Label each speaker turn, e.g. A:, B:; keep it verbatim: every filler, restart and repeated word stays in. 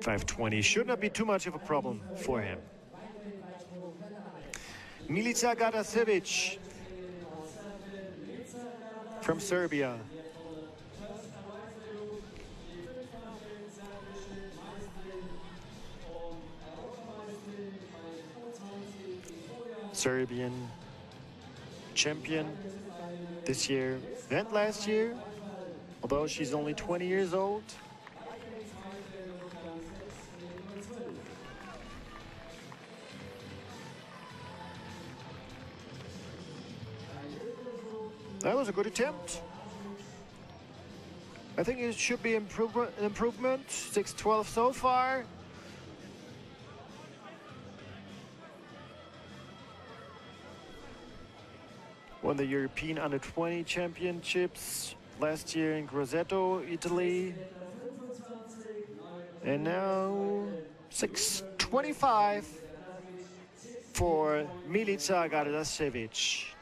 A: five twenty should not be too much of a problem for him. Milica Gardašević from Serbia. Serbian champion this year and last year, although she's only twenty years old. That was a good attempt. I think it should be improve improvement. six twelve so far. Won the European under twenty championships last year in Grosseto, Italy. And now six twenty-five for Milica Gardašević.